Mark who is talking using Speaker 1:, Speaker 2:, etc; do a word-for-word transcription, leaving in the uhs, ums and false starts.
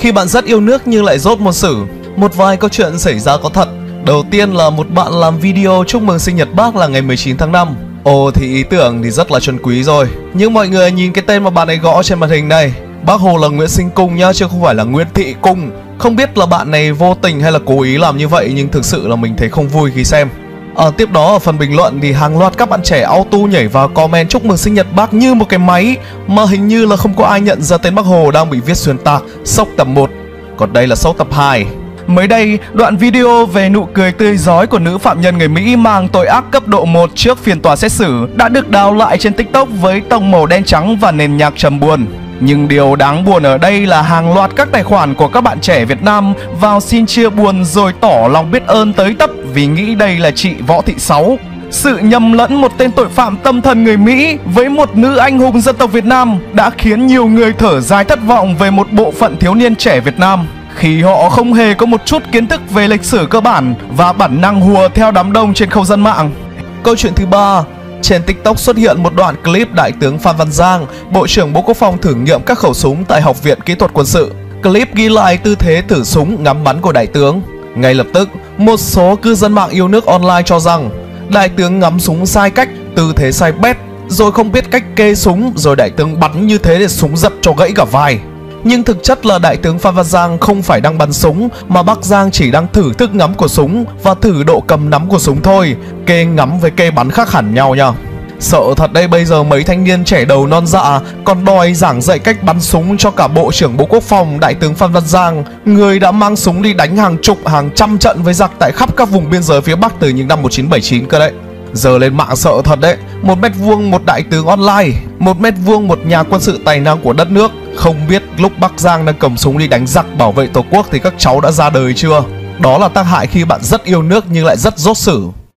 Speaker 1: Khi bạn rất yêu nước nhưng lại dốt môn sử. Một vài câu chuyện xảy ra có thật. Đầu tiên là một bạn làm video chúc mừng sinh nhật bác là ngày mười chín tháng năm. Ồ thì ý tưởng thì rất là chân quý rồi. Nhưng mọi người nhìn cái tên mà bạn ấy gõ trên màn hình này, Bác Hồ là Nguyễn Sinh Cung nhá, chứ không phải là Nguyễn Thị Cung. Không biết là bạn này vô tình hay là cố ý làm như vậy, nhưng thực sự là mình thấy không vui khi xem. À, tiếp đó ở phần bình luận thì hàng loạt các bạn trẻ auto nhảy vào comment chúc mừng sinh nhật bác như một cái máy, mà hình như là không có ai nhận ra tên Bác Hồ đang bị viết xuyên tạc. Sốc tập một. Còn đây là sốc tập hai.
Speaker 2: Mới đây, đoạn video về nụ cười tươi rói của nữ phạm nhân người Mỹ mang tội ác cấp độ một trước phiên tòa xét xử đã được đào lại trên TikTok với tông màu đen trắng và nền nhạc trầm buồn. Nhưng điều đáng buồn ở đây là hàng loạt các tài khoản của các bạn trẻ Việt Nam vào xin chia buồn rồi tỏ lòng biết ơn tới tấp vì nghĩ đây là chị Võ Thị Sáu. Sự nhầm lẫn một tên tội phạm tâm thần người Mỹ với một nữ anh hùng dân tộc Việt Nam đã khiến nhiều người thở dài thất vọng về một bộ phận thiếu niên trẻ Việt Nam, khi họ không hề có một chút kiến thức về lịch sử cơ bản và bản năng hùa theo đám đông trên không gian mạng.
Speaker 1: Câu chuyện thứ ba. Trên TikTok xuất hiện một đoạn clip Đại tướng Phan Văn Giang, Bộ trưởng Bộ Quốc phòng thử nghiệm các khẩu súng tại Học viện Kỹ thuật Quân sự. Clip ghi lại tư thế thử súng ngắm bắn của Đại tướng. Ngay lập tức, một số cư dân mạng yêu nước online cho rằng Đại tướng ngắm súng sai cách, tư thế sai bét, rồi không biết cách kê súng, rồi Đại tướng bắn như thế để súng giật cho gãy cả vai. Nhưng thực chất là Đại tướng Phan Văn Giang không phải đang bắn súng, mà Bắc Giang chỉ đang thử thức ngắm của súng và thử độ cầm nắm của súng thôi. Kê ngắm với kê bắn khác hẳn nhau nha. Sợ thật đây, bây giờ mấy thanh niên trẻ đầu non dạ còn đòi giảng dạy cách bắn súng cho cả Bộ trưởng Bộ Quốc phòng Đại tướng Phan Văn Giang, người đã mang súng đi đánh hàng chục hàng trăm trận với giặc tại khắp các vùng biên giới phía Bắc từ những năm một nghìn chín trăm bảy mươi chín cơ đấy. Giờ lên mạng sợ thật đấy. Một mét vuông một đại tướng online, một mét vuông một nhà quân sự tài năng của đất nước. Không biết lúc Bắc Giang đang cầm súng đi đánh giặc bảo vệ Tổ quốc thì các cháu đã ra đời chưa? Đó là tác hại khi bạn rất yêu nước nhưng lại rất dốt sử.